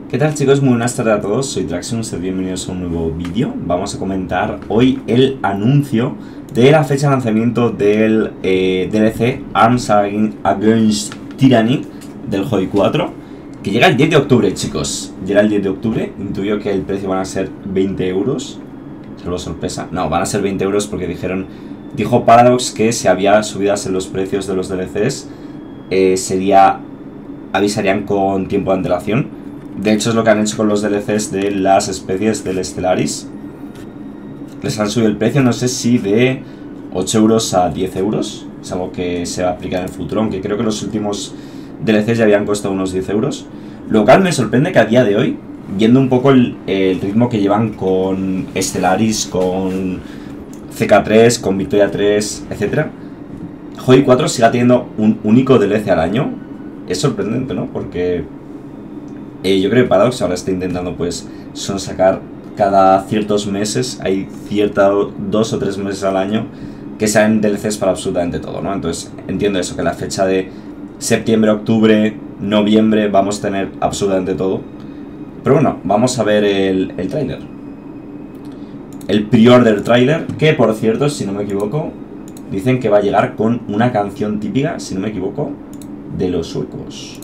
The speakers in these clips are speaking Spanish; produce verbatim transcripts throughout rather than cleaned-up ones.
¿Qué tal, chicos? Muy buenas tardes a todos, soy Traxxon, bienvenidos a un nuevo vídeo. Vamos a comentar hoy el anuncio de la fecha de lanzamiento del eh, D L C Arms Against Tyranny del H O I cuatro, que llega el diez de octubre, chicos. Llega el diez de octubre, intuyo que el precio van a ser veinte euros, solo sorpresa. No, van a ser veinte euros porque dijeron, dijo Paradox que si había subidas en los precios de los D L Cs, eh, sería, avisarían con tiempo de antelación. De hecho es lo que han hecho con los D L Cs de las especies del Stellaris. Les han subido el precio, no sé si de ocho euros a diez euros. Es algo que se va a aplicar en el futuro, aunque creo que los últimos D L Cs ya habían costado unos diez euros. Lo cual me sorprende que a día de hoy, viendo un poco el, el ritmo que llevan con Stellaris, con C K tres, con Victoria tres, etcétera, H O I cuatro siga teniendo un único D L C al año. Es sorprendente, ¿no? Porque Eh, yo creo que Paradox ahora está intentando pues son sacar cada ciertos meses, hay cierta dos o tres meses al año que salen D L Cs para absolutamente todo, ¿no? Entonces entiendo eso, que la fecha de septiembre, octubre, noviembre vamos a tener absolutamente todo. Pero bueno, vamos a ver el, el tráiler. El pre-order tráiler, que por cierto, si no me equivoco, dicen que va a llegar con una canción típica, si no me equivoco, de los suecos.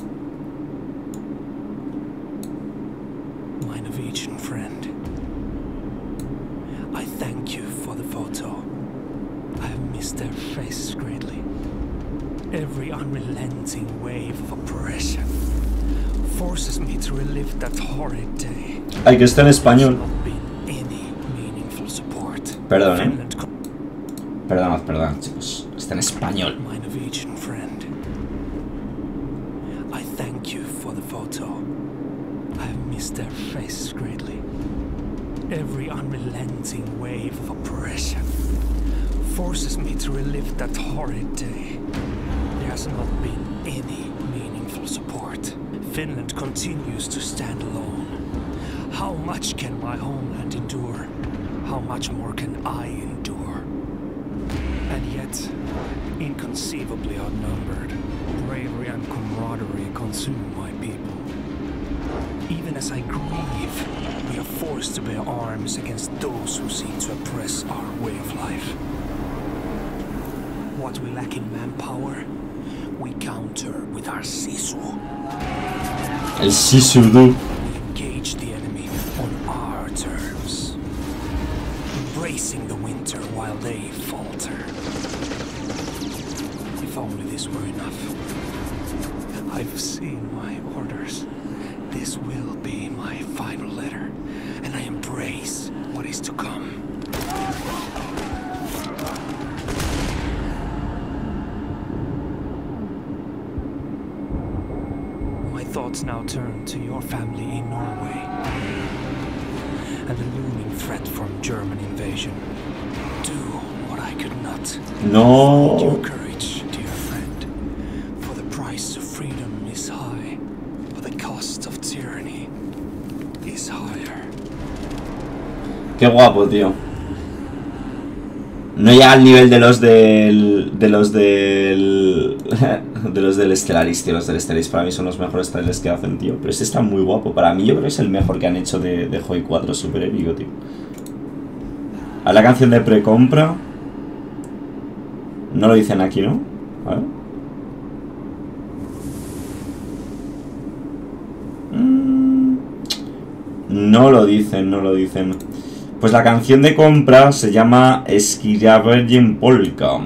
Friend, I thank you for the photo. I have missed their faces greatly. Every unrelenting wave of oppression forces me to relive that horrid day. Ay, que está en español. Perdón, eh. Perdonad, perdonad, chicos. Está en español. My Norwegian friend, I thank you for the photo. I have missed their faces greatly. Every unrelenting wave of oppression forces me to relive that horrid day. There has not been any meaningful support. Finland continues to stand alone. How much can my homeland endure? How much more can I endure? And yet, inconceivably outnumbered, bravery and camaraderie consume my people. Even as I grieve, we are forced to bear arms against those who seek to oppress our way of life. What we lack in manpower, we counter with our sisu. El Sisudu. We engage the enemy on our terms, embracing the winter while they falter. If only this were enough. I've seen my orders. This will be my final letter, and I embrace what is to come. My thoughts now turn to your family in Norway, and the looming threat from German invasion. Do what I could not. No. Your courage, dear friend, for the price of freedom is high. The cost of tyranny is higher. Qué guapo, tío. No llega al nivel de los del... De los del... De los del Stellaris, tío. Los del Stellaris para mí son los mejores trailers que hacen, tío. Pero este está muy guapo. Para mí yo creo que es el mejor que han hecho de, de H O I cuatro. Súper épico, tío. A la canción de precompra. No lo dicen aquí, ¿no? A ver. No lo dicen, no lo dicen. Pues la canción de compra se llama Skira Virgin Polka.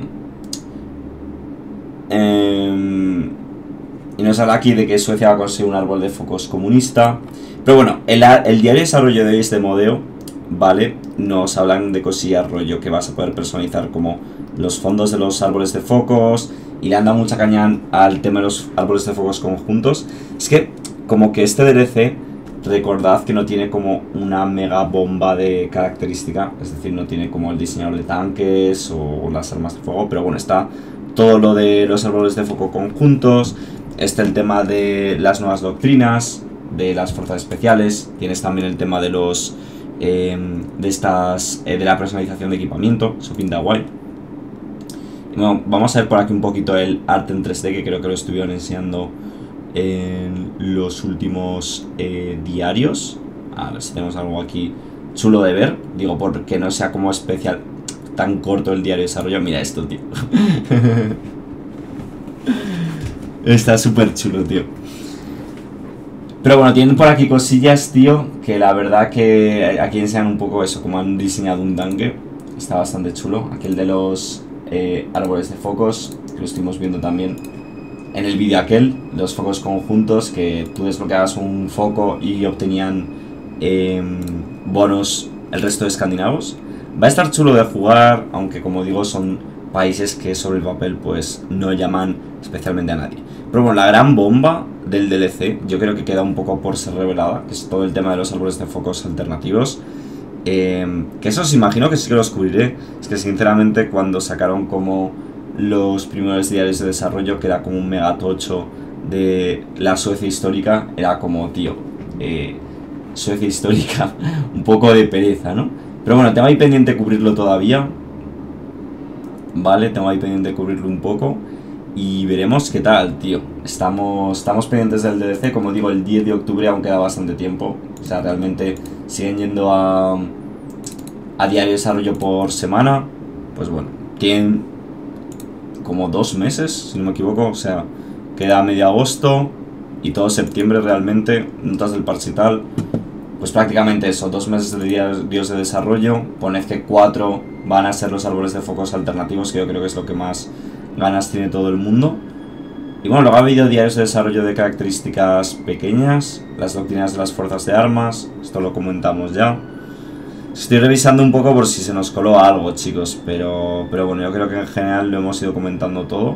Eh, y nos habla aquí de que Suecia va a conseguir un árbol de focos comunista. Pero bueno, el, el diario de desarrollo de este modelo, ¿vale? Nos hablan de cosillas rollo que vas a poder personalizar como los fondos de los árboles de focos. Y le han dado mucha caña al tema de los árboles de focos conjuntos. Es que como que este D L C, recordad que no tiene como una mega bomba de característica, es decir, no tiene como el diseñador de tanques o las armas de fuego, pero bueno, está todo lo de los árboles de foco conjuntos, está el tema de las nuevas doctrinas, de las fuerzas especiales, tienes también el tema de los eh, de estas eh, de la personalización de equipamiento, eso pinta guay. Y bueno, vamos a ver por aquí un poquito el arte en tres D, que creo que lo estuvieron enseñando en los últimos eh, diarios. A ver si tenemos algo aquí chulo de ver. Digo, porque no sea como especial, tan corto el diario de desarrollo. Mira esto, tío. Está súper chulo, tío. Pero bueno, tienen por aquí cosillas, tío, que la verdad que aquí enseñan un poco eso, como han diseñado un tanque. Está bastante chulo. Aquí el de los eh, árboles de focos, que lo estuvimos viendo también en el vídeo aquel. Los focos conjuntos, que tú desbloqueabas un foco y obtenían eh, bonos el resto de escandinavos. Va a estar chulo de jugar, aunque como digo son países que sobre el papel pues no llaman especialmente a nadie. Pero bueno, la gran bomba del D L C, yo creo que queda un poco por ser revelada, que es todo el tema de los árboles de focos alternativos. Eh, que eso os imagino que sí que los cubriré. Es que sinceramente cuando sacaron como los primeros diarios de desarrollo, que era como un mega tocho de la Suecia histórica, era como, tío, eh, Suecia histórica, un poco de pereza, ¿no? Pero bueno, tengo ahí pendiente cubrirlo todavía. Vale, tengo ahí pendiente cubrirlo un poco. Y veremos qué tal, tío. Estamos, estamos pendientes del D L C. Como digo, el diez de octubre aún queda bastante tiempo. O sea, realmente siguen yendo a, a diario de desarrollo por semana. Pues bueno, tienen como dos meses, si no me equivoco. O sea, queda medio agosto y todo septiembre realmente. Notas del parche y tal. Pues prácticamente eso, dos meses de diarios de desarrollo. Poned que cuatro van a ser los árboles de focos alternativos, que yo creo que es lo que más ganas tiene todo el mundo. Y bueno, luego ha habido diarios de desarrollo de características pequeñas, las doctrinas de las fuerzas de armas, esto lo comentamos ya. Estoy revisando un poco por si se nos coló algo, chicos, pero, pero bueno, yo creo que en general lo hemos ido comentando todo.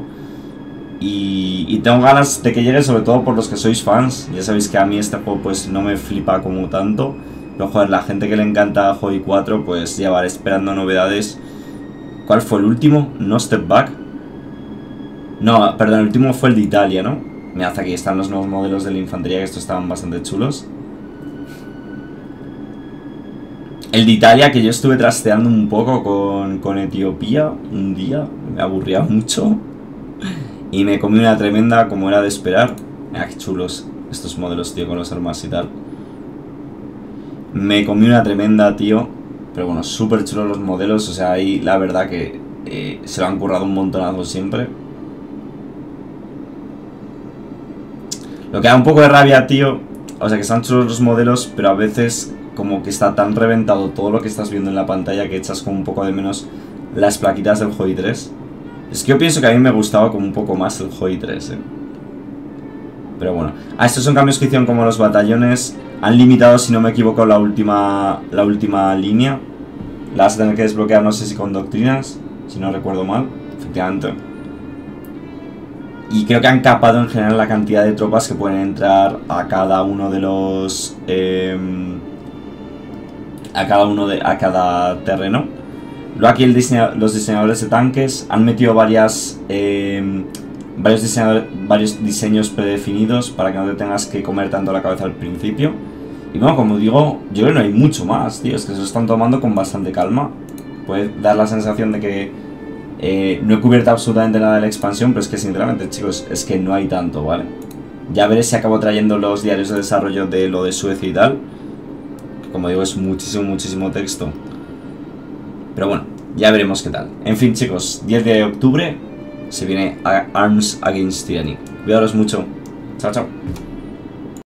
Y, y tengo ganas de que llegue, sobre todo por los que sois fans. Ya sabéis que a mí este juego pues no me flipa como tanto, pero joder, la gente que le encanta Hobby cuatro pues ya va esperando novedades. ¿Cuál fue el último? No Step Back. No, perdón, el último fue el de Italia, ¿no? Mirad, aquí están los nuevos modelos de la infantería, que estos estaban bastante chulos. El de Italia, que yo estuve trasteando un poco con, con Etiopía un día, me aburría mucho. Y me comí una tremenda, como era de esperar. Mira qué chulos estos modelos, tío, con los armas y tal. Me comí una tremenda, tío. Pero bueno, súper chulos los modelos. O sea, ahí la verdad que eh, se lo han currado un montonazo siempre. Lo que da un poco de rabia, tío, o sea que están chulos los modelos, pero a veces como que está tan reventado todo lo que estás viendo en la pantalla que echas como un poco de menos las plaquitas del Hobby tres. Es que yo pienso que a mí me gustaba como un poco más el Hobby tres, eh. Pero bueno. Ah, estos son cambios que hicieron como los batallones. Han limitado, si no me equivoco, la última, la última línea. La vas a tener que desbloquear, no sé si con doctrinas, si no recuerdo mal, efectivamente. Y creo que han capado en general la cantidad de tropas que pueden entrar a cada uno de los... Eh, a cada uno de... a cada terreno. Luego aquí el diseña, los diseñadores de tanques han metido varias... Eh, varios, diseñadores, varios diseños predefinidos para que no te tengas que comer tanto la cabeza al principio. Y bueno, como digo, yo creo que no hay mucho más, tío. Es que se lo están tomando con bastante calma. Puede dar la sensación de que... Eh, no he cubierto absolutamente nada de la expansión, pero es que sinceramente, chicos, es que no hay tanto, ¿vale? Ya veré si acabo trayendo los diarios de desarrollo de lo de Suecia y tal. Que como digo, es muchísimo, muchísimo texto. Pero bueno, ya veremos qué tal. En fin, chicos, diez de octubre se viene Arms Against Tyranny. Cuidaros mucho. Chao, chao.